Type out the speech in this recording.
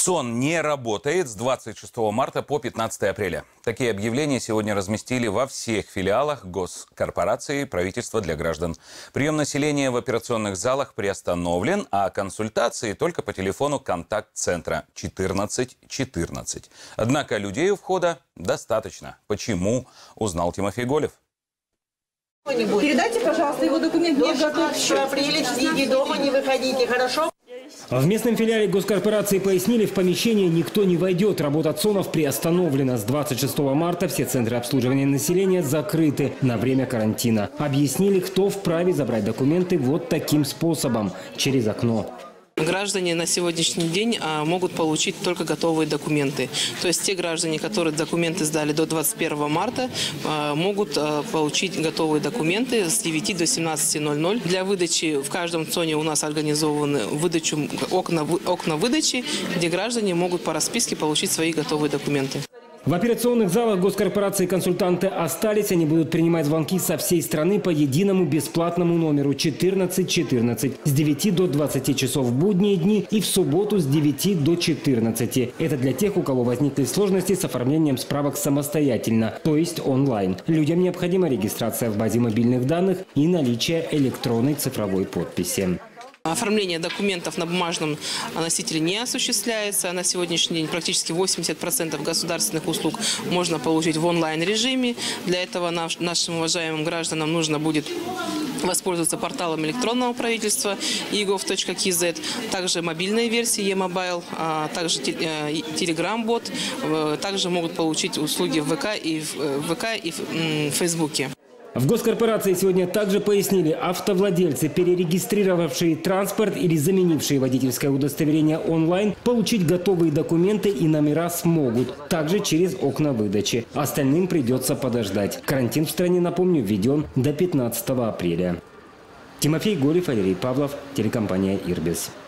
СОН не работает с 26 марта по 15 апреля. Такие объявления сегодня разместили во всех филиалах госкорпорации правительства для граждан. Прием населения в операционных залах приостановлен, а консультации только по телефону контакт-центра 14 14. Однако людей у входа достаточно. Почему? Узнал Тимофей Голев. Передайте, пожалуйста, его документ. В апреле сидите дома, не выходите, хорошо? В местном филиале госкорпорации пояснили, в помещение никто не войдет. Работа ЦОНов приостановлена. С 26 марта все центры обслуживания населения закрыты на время карантина. Объяснили, кто вправе забрать документы вот таким способом – через окно. Граждане на сегодняшний день могут получить только готовые документы. То есть те граждане, которые документы сдали до 21 марта, могут получить готовые документы с 9 до 17:00. Для выдачи в каждом ЦОНе у нас организованы окна выдачи, где граждане могут по расписке получить свои готовые документы. В операционных залах госкорпорации консультанты остались. Они будут принимать звонки со всей страны по единому бесплатному номеру 14 14 с 9 до 20 часов в будние дни и в субботу с 9 до 14. Это для тех, у кого возникли сложности с оформлением справок самостоятельно, то есть онлайн. Людям необходима регистрация в базе мобильных данных и наличие электронной цифровой подписи. Оформление документов на бумажном носителе не осуществляется. На сегодняшний день практически 80% государственных услуг можно получить в онлайн-режиме. Для этого нашим уважаемым гражданам нужно будет воспользоваться порталом электронного правительства e-gov.kz, также мобильной версии e-mobile, также Telegram-бот, также могут получить услуги в ВК и в Фейсбуке. В госкорпорации сегодня также пояснили, автовладельцы, перерегистрировавшие транспорт или заменившие водительское удостоверение онлайн, получить готовые документы и номера смогут, также через окна выдачи. Остальным придется подождать. Карантин в стране, напомню, введен до 15 апреля. Тимофей Голев, Валерий Павлов, телекомпания «Ирбис».